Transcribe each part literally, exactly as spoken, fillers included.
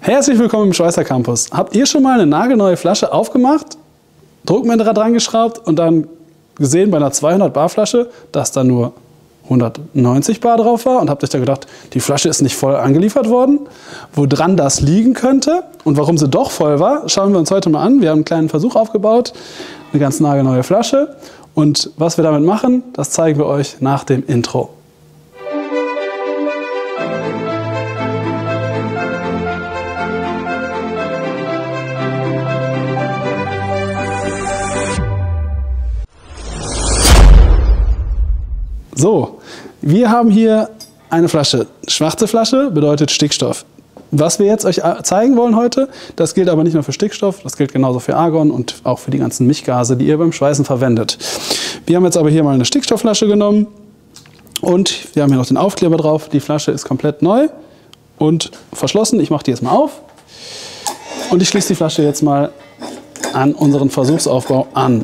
Herzlich willkommen im Schweißer Campus. Habt ihr schon mal eine nagelneue Flasche aufgemacht, Druckminderer dran geschraubt und dann gesehen bei einer zweihundert Bar Flasche, dass da nur hundertneunzig Bar drauf war und habt euch da gedacht, die Flasche ist nicht voll angeliefert worden? Woran das liegen könnte und warum sie doch voll war, schauen wir uns heute mal an. Wir haben einen kleinen Versuch aufgebaut, eine ganz nagelneue Flasche. Und was wir damit machen, das zeigen wir euch nach dem Intro. So, wir haben hier eine Flasche. Schwarze Flasche bedeutet Stickstoff. Was wir jetzt euch zeigen wollen heute, das gilt aber nicht nur für Stickstoff, das gilt genauso für Argon und auch für die ganzen Mischgase, die ihr beim Schweißen verwendet. Wir haben jetzt aber hier mal eine Stickstoffflasche genommen und wir haben hier noch den Aufkleber drauf. Die Flasche ist komplett neu und verschlossen. Ich mache die jetzt mal auf und ich schließe die Flasche jetzt mal an unseren Versuchsaufbau an.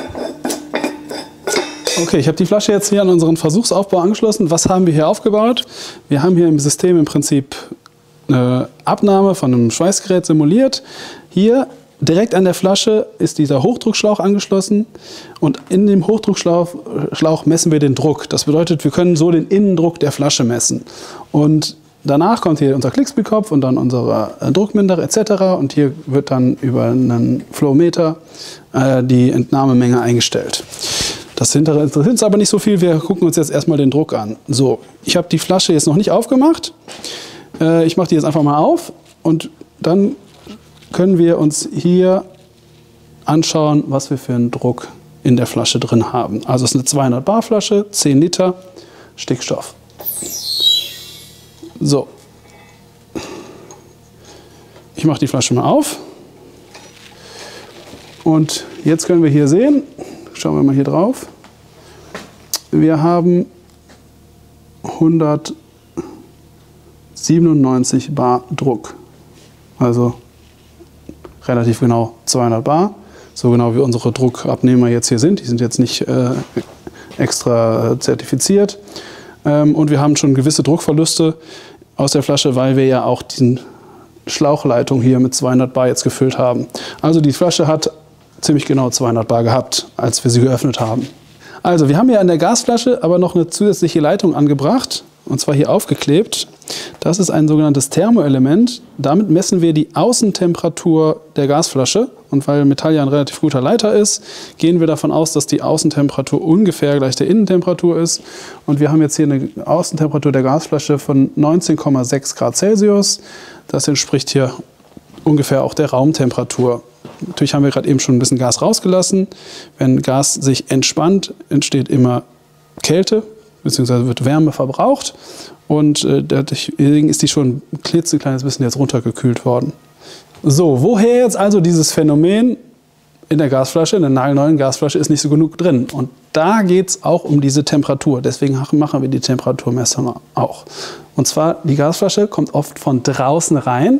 Okay, ich habe die Flasche jetzt hier an unseren Versuchsaufbau angeschlossen. Was haben wir hier aufgebaut? Wir haben hier im System im Prinzip eine Abnahme von einem Schweißgerät simuliert. Hier direkt an der Flasche ist dieser Hochdruckschlauch angeschlossen und in dem Hochdruckschlauch Schlauch messen wir den Druck. Das bedeutet, wir können so den Innendruck der Flasche messen. Und danach kommt hier unser Klickspielkopf und dann unser Druckminderer et cetera. Und hier wird dann über einen Flowmeter äh, die Entnahmemenge eingestellt. Das interessiert uns aber nicht so viel, wir gucken uns jetzt erstmal den Druck an. So, ich habe die Flasche jetzt noch nicht aufgemacht. Äh, ich mache die jetzt einfach mal auf und dann können wir uns hier anschauen, was wir für einen Druck in der Flasche drin haben. Also es ist eine zweihundert Bar Flasche, zehn Liter Stickstoff. So, ich mache die Flasche mal auf und jetzt können wir hier sehen, schauen wir mal hier drauf. Wir haben hundertsiebenundneunzig Bar Druck. Also relativ genau zweihundert Bar. So genau wie unsere Druckabnehmer jetzt hier sind. Die sind jetzt nicht äh, extra zertifiziert. Ähm, und wir haben schon gewisse Druckverluste aus der Flasche, weil wir ja auch die Schlauchleitung hier mit zweihundert Bar jetzt gefüllt haben. Also die Flasche hat ziemlich genau zweihundert Bar gehabt, als wir sie geöffnet haben. Also wir haben hier an der Gasflasche aber noch eine zusätzliche Leitung angebracht, und zwar hier aufgeklebt. Das ist ein sogenanntes Thermoelement. Damit messen wir die Außentemperatur der Gasflasche. Und weil Metall ja ein relativ guter Leiter ist, gehen wir davon aus, dass die Außentemperatur ungefähr gleich der Innentemperatur ist. Und wir haben jetzt hier eine Außentemperatur der Gasflasche von neunzehn Komma sechs Grad Celsius. Das entspricht hier ungefähr auch der Raumtemperatur. Natürlich haben wir gerade eben schon ein bisschen Gas rausgelassen. Wenn Gas sich entspannt, entsteht immer Kälte, beziehungsweise wird Wärme verbraucht. Und äh, deswegen ist die schon ein klitzekleines bisschen jetzt runtergekühlt worden. So, woher jetzt also dieses Phänomen in der Gasflasche, in der nagelneuen Gasflasche ist nicht so genug drin. Und da geht es auch um diese Temperatur. Deswegen machen wir die Temperaturmessung auch. Und zwar, die Gasflasche kommt oft von draußen rein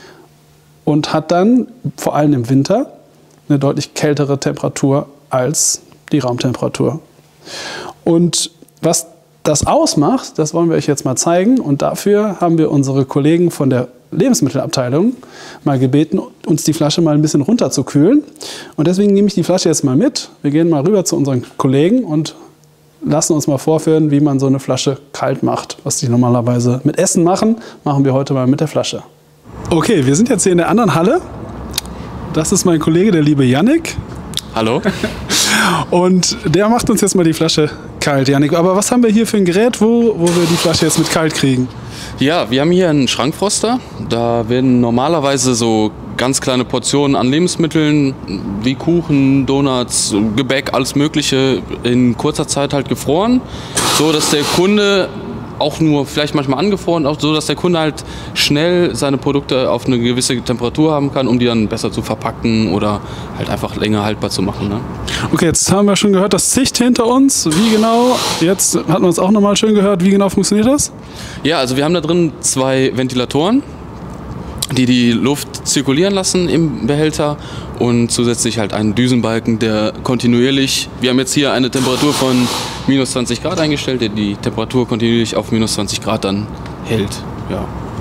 und hat dann, vor allem im Winter, eine deutlich kältere Temperatur als die Raumtemperatur. Und was das ausmacht, das wollen wir euch jetzt mal zeigen. Und dafür haben wir unsere Kollegen von der Lebensmittelabteilung mal gebeten, uns die Flasche mal ein bisschen runterzukühlen. Und deswegen nehme ich die Flasche jetzt mal mit. Wir gehen mal rüber zu unseren Kollegen und lassen uns mal vorführen, wie man so eine Flasche kalt macht. Was die normalerweise mit Essen machen, machen wir heute mal mit der Flasche. Okay, wir sind jetzt hier in der anderen Halle. Das ist mein Kollege, der liebe Yannick. Hallo. Und der macht uns jetzt mal die Flasche kalt, Yannick. Aber was haben wir hier für ein Gerät, wo, wo wir die Flasche jetzt mit kalt kriegen? Ja, wir haben hier einen Schrankfroster. Da werden normalerweise so ganz kleine Portionen an Lebensmitteln wie Kuchen, Donuts, Gebäck, alles Mögliche in kurzer Zeit halt gefroren, so dass der Kunde auch nur vielleicht manchmal angefroren, auch so, dass der Kunde halt schnell seine Produkte auf eine gewisse Temperatur haben kann, um die dann besser zu verpacken oder halt einfach länger haltbar zu machen. Ne? Okay, jetzt haben wir schon gehört, das Zicht hinter uns. Wie genau, jetzt hat man es auch nochmal schön gehört, wie genau funktioniert das? Ja, also wir haben da drin zwei Ventilatoren, die die Luft zirkulieren lassen im Behälter und zusätzlich halt einen Düsenbalken, der kontinuierlich, wir haben jetzt hier eine Temperatur von minus zwanzig Grad eingestellt, der die Temperatur kontinuierlich auf minus zwanzig Grad dann hält. Ja.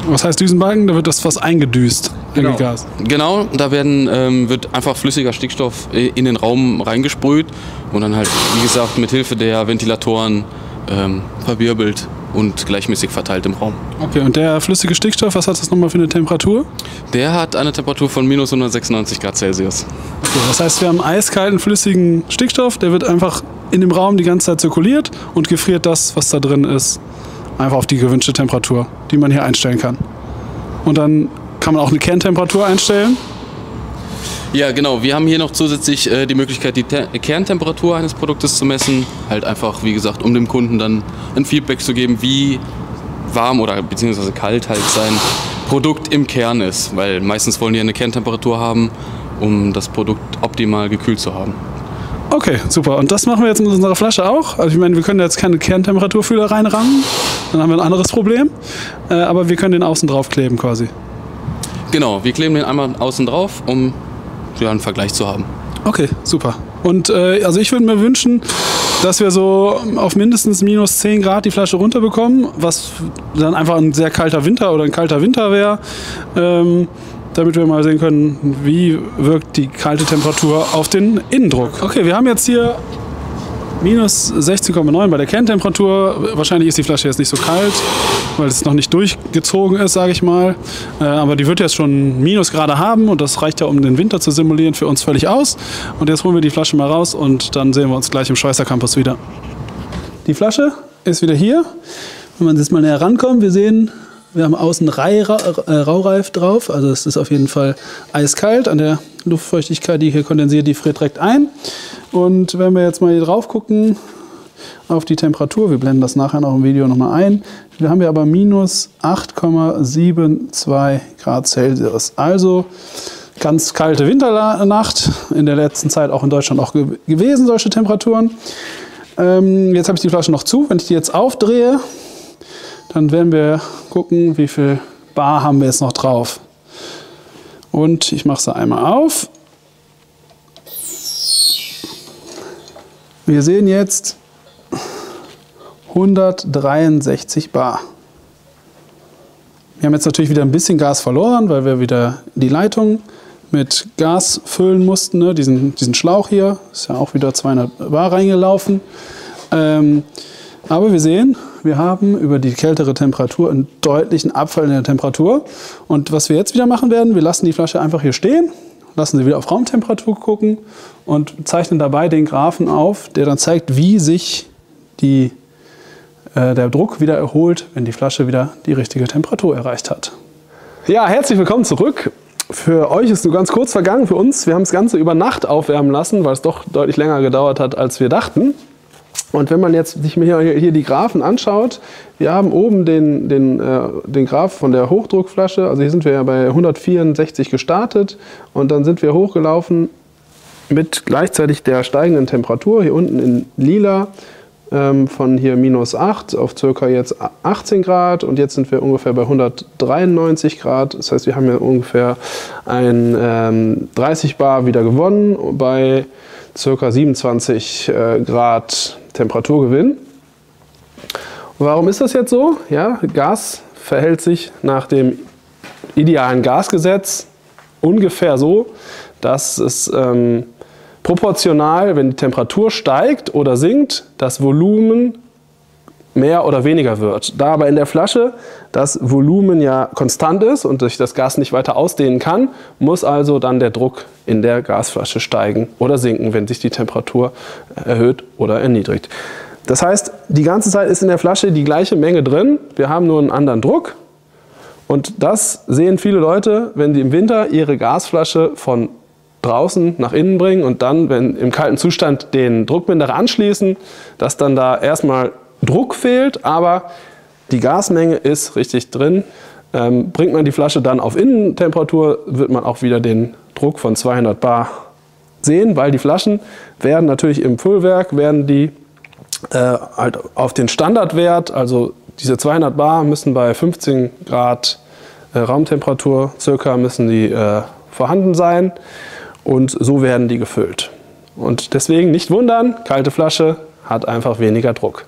Was heißt Düsenbalken? Da wird das was eingedüst, genau. Gas. Genau, da werden, ähm, wird einfach flüssiger Stickstoff in den Raum reingesprüht und dann halt, wie gesagt, mit Hilfe der Ventilatoren ähm, verwirbelt und gleichmäßig verteilt im Raum. Okay, und der flüssige Stickstoff, was hat das nochmal für eine Temperatur? Der hat eine Temperatur von minus hundertsechsundneunzig Grad Celsius. Okay, das heißt, wir haben eiskalten, flüssigen Stickstoff, der wird einfach in dem Raum die ganze Zeit zirkuliert und gefriert das, was da drin ist, einfach auf die gewünschte Temperatur, die man hier einstellen kann. Und dann kann man auch eine Kerntemperatur einstellen. Ja, genau. Wir haben hier noch zusätzlich äh, die Möglichkeit, die Te- Kerntemperatur eines Produktes zu messen. Halt einfach, wie gesagt, um dem Kunden dann ein Feedback zu geben, wie warm oder beziehungsweise kalt halt sein Produkt im Kern ist. Weil meistens wollen die eine Kerntemperatur haben, um das Produkt optimal gekühlt zu haben. Okay, super. Und das machen wir jetzt mit unserer Flasche auch. Also ich meine, wir können jetzt keine Kerntemperaturfühler reinrammen, dann haben wir ein anderes Problem. Äh, aber wir können den außen drauf kleben quasi. Genau, wir kleben den einmal außen drauf, um ja, einen Vergleich zu haben. Okay, super. Und äh, also ich würde mir wünschen, dass wir so auf mindestens minus zehn Grad die Flasche runterbekommen, was dann einfach ein sehr kalter Winter oder ein kalter Winter wäre, ähm, damit wir mal sehen können, wie wirkt die kalte Temperatur auf den Innendruck. Okay, wir haben jetzt hier minus sechzehn Komma neun bei der Kerntemperatur. Wahrscheinlich ist die Flasche jetzt nicht so kalt, weil es noch nicht durchgezogen ist, sage ich mal. Äh, aber die wird jetzt schon Minusgrade haben und das reicht ja, um den Winter zu simulieren, für uns völlig aus. Und jetzt holen wir die Flasche mal raus und dann sehen wir uns gleich im Schweißer Campus wieder. Die Flasche ist wieder hier. Wenn man jetzt mal näher rankommt, wir sehen, wir haben außen Raureif drauf. Also es ist auf jeden Fall eiskalt. An der Luftfeuchtigkeit, die hier kondensiert, die friert direkt ein. Und wenn wir jetzt mal hier drauf gucken auf die Temperatur, wir blenden das nachher noch im Video nochmal ein, wir haben hier aber minus acht Komma zweiundsiebzig Grad Celsius. Also ganz kalte Winternacht, in der letzten Zeit auch in Deutschland auch ge gewesen, solche Temperaturen. Ähm, jetzt habe ich die Flasche noch zu. Wenn ich die jetzt aufdrehe, dann werden wir gucken, wie viel Bar haben wir jetzt noch drauf. Und ich mache sie einmal auf. Wir sehen jetzt hundertdreiundsechzig Bar. Wir haben jetzt natürlich wieder ein bisschen Gas verloren, weil wir wieder die Leitung mit Gas füllen mussten. Ne? Diesen, diesen Schlauch hier ist ja auch wieder zweihundert Bar reingelaufen. Ähm, aber wir sehen, wir haben über die kältere Temperatur einen deutlichen Abfall in der Temperatur. Und was wir jetzt wieder machen werden, wir lassen die Flasche einfach hier stehen, lassen sie wieder auf Raumtemperatur gucken und zeichnen dabei den Graphen auf, der dann zeigt, wie sich die, äh, der Druck wieder erholt, wenn die Flasche wieder die richtige Temperatur erreicht hat. Ja, herzlich willkommen zurück. Für euch ist es nur ganz kurz vergangen, für uns. Wir haben das Ganze über Nacht aufwärmen lassen, weil es doch deutlich länger gedauert hat, als wir dachten. Und wenn man jetzt sich hier, hier die Graphen anschaut, wir haben oben den, den, äh, den Graph von der Hochdruckflasche, also hier sind wir ja bei hundertvierundsechzig gestartet und dann sind wir hochgelaufen mit gleichzeitig der steigenden Temperatur, hier unten in lila, ähm, von hier minus acht auf circa jetzt achtzehn Grad und jetzt sind wir ungefähr bei hundertdreiundneunzig Grad, das heißt wir haben ja ungefähr ein ähm, dreißig Bar wieder gewonnen bei circa siebenundzwanzig äh, Grad Temperaturgewinn. Und warum ist das jetzt so? Ja, Gas verhält sich nach dem idealen Gasgesetz ungefähr so, dass es ähm, proportional, wenn die Temperatur steigt oder sinkt, das Volumen mehr oder weniger wird. Da aber in der Flasche das Volumen ja konstant ist und sich das Gas nicht weiter ausdehnen kann, muss also dann der Druck in der Gasflasche steigen oder sinken, wenn sich die Temperatur erhöht oder erniedrigt. Das heißt, die ganze Zeit ist in der Flasche die gleiche Menge drin, wir haben nur einen anderen Druck und das sehen viele Leute, wenn sie im Winter ihre Gasflasche von draußen nach innen bringen und dann, wenn im kalten Zustand den Druckminderer anschließen, dass dann da erstmal Druck fehlt, aber die Gasmenge ist richtig drin. Ähm, bringt man die Flasche dann auf Innentemperatur, wird man auch wieder den Druck von zweihundert Bar sehen, weil die Flaschen werden natürlich im Füllwerk, werden die äh, halt auf den Standardwert, also diese zweihundert Bar müssen bei fünfzehn Grad äh, Raumtemperatur circa müssen die äh, vorhanden sein und so werden die gefüllt. Und deswegen nicht wundern, kalte Flasche hat einfach weniger Druck.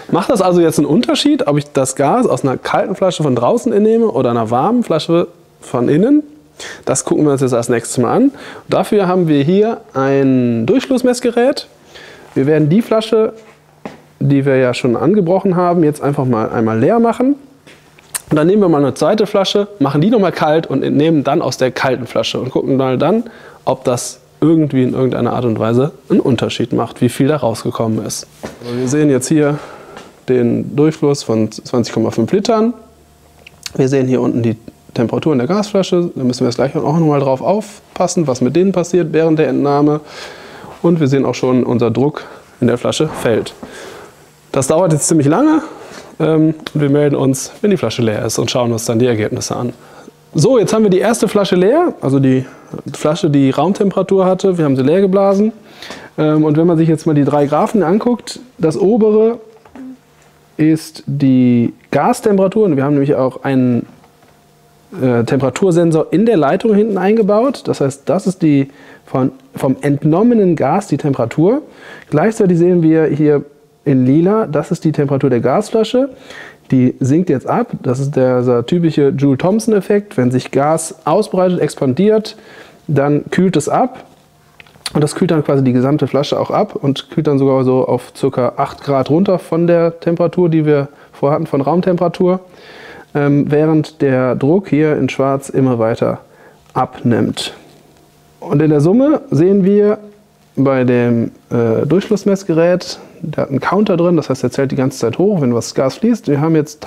Macht das also jetzt einen Unterschied, ob ich das Gas aus einer kalten Flasche von draußen entnehme oder einer warmen Flasche von innen? Das gucken wir uns jetzt als nächstes mal an. Und dafür haben wir hier ein Durchflussmessgerät. Wir werden die Flasche, die wir ja schon angebrochen haben, jetzt einfach mal einmal leer machen. Und dann nehmen wir mal eine zweite Flasche, machen die nochmal kalt und entnehmen dann aus der kalten Flasche und gucken mal dann, ob das irgendwie in irgendeiner Art und Weise einen Unterschied macht, wie viel da rausgekommen ist. Also wir sehen jetzt hier den Durchfluss von zwanzig Komma fünf Litern. Wir sehen hier unten die Temperatur in der Gasflasche. Da müssen wir jetzt gleich auch nochmal drauf aufpassen, was mit denen passiert während der Entnahme. Und wir sehen auch schon, unser Druck in der Flasche fällt. Das dauert jetzt ziemlich lange. Ähm, wir melden uns, wenn die Flasche leer ist und schauen uns dann die Ergebnisse an. So, jetzt haben wir die erste Flasche leer, also die Flasche, die Raumtemperatur hatte. Wir haben sie leer geblasen. Ähm, und wenn man sich jetzt mal die drei Graphen anguckt, das obere ist die Gastemperatur. Und wir haben nämlich auch einen äh, Temperatursensor in der Leitung hinten eingebaut. Das heißt, das ist die von, vom entnommenen Gas die Temperatur. Gleichzeitig sehen wir hier in lila, das ist die Temperatur der Gasflasche. Die sinkt jetzt ab. Das ist der, der typische Joule-Thomson-Effekt. Wenn sich Gas ausbreitet, expandiert, dann kühlt es ab. Und das kühlt dann quasi die gesamte Flasche auch ab und kühlt dann sogar so auf ca. acht Grad runter von der Temperatur, die wir vorhatten, von Raumtemperatur. Ähm, während der Druck hier in schwarz immer weiter abnimmt. Und in der Summe sehen wir bei dem äh, Durchflussmessgerät, der hat einen Counter drin, das heißt, er zählt die ganze Zeit hoch, wenn was Gas fließt. Wir haben jetzt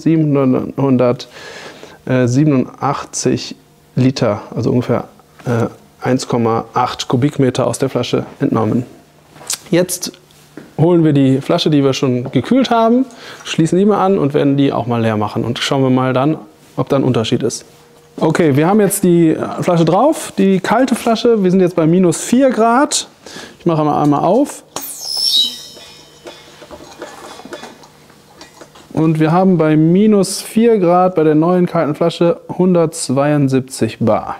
tausendsiebenhundertsiebenundachtzig Liter, also ungefähr äh, eins Komma acht Kubikmeter aus der Flasche entnommen. Jetzt holen wir die Flasche, die wir schon gekühlt haben, schließen die mal an und werden die auch mal leer machen. Und schauen wir mal dann, ob da ein Unterschied ist. Okay, wir haben jetzt die Flasche drauf, die kalte Flasche. Wir sind jetzt bei minus vier Grad. Ich mache mal einmal auf. Und wir haben bei minus vier Grad bei der neuen kalten Flasche hundertzweiundsiebzig bar.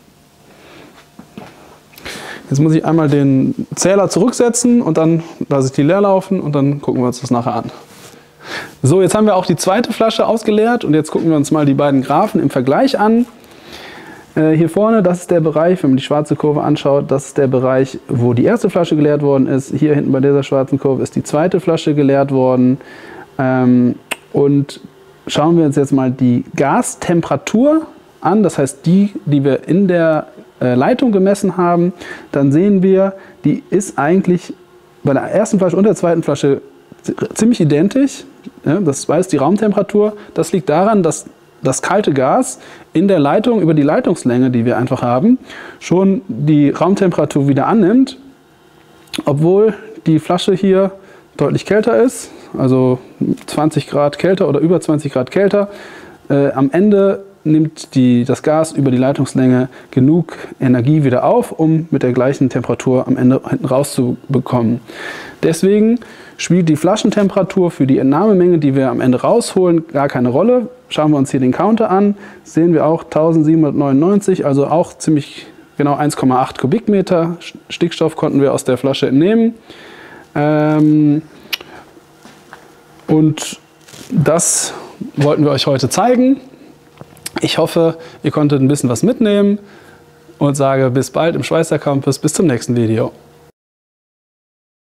Jetzt muss ich einmal den Zähler zurücksetzen und dann lasse ich die leer laufen und dann gucken wir uns das nachher an. So, jetzt haben wir auch die zweite Flasche ausgeleert und jetzt gucken wir uns mal die beiden Graphen im Vergleich an. Äh, hier vorne, das ist der Bereich, wenn man die schwarze Kurve anschaut, das ist der Bereich, wo die erste Flasche geleert worden ist. Hier hinten bei dieser schwarzen Kurve ist die zweite Flasche geleert worden. Ähm, und schauen wir uns jetzt mal die Gastemperatur an, das heißt die, die wir in der äh, Leitung gemessen haben, dann sehen wir, die ist eigentlich bei der ersten Flasche und der zweiten Flasche ziemlich identisch. Ja, das war jetzt die Raumtemperatur. Das liegt daran, dass das kalte Gas in der Leitung über die Leitungslänge, die wir einfach haben, schon die Raumtemperatur wieder annimmt, obwohl die Flasche hier deutlich kälter ist, also zwanzig Grad kälter oder über zwanzig Grad kälter. Äh, am Ende nimmt die, das Gas über die Leitungslänge genug Energie wieder auf, um mit der gleichen Temperatur am Ende hinten rauszubekommen. Deswegen spielt die Flaschentemperatur für die Entnahmemenge, die wir am Ende rausholen, gar keine Rolle. Schauen wir uns hier den Counter an, sehen wir auch tausendsiebenhundertneunundneunzig, also auch ziemlich genau eins Komma acht Kubikmeter Stickstoff konnten wir aus der Flasche entnehmen. Ähm, und das wollten wir euch heute zeigen. Ich hoffe, ihr konntet ein bisschen was mitnehmen und sage bis bald im Schweißer Campus. Bis zum nächsten Video.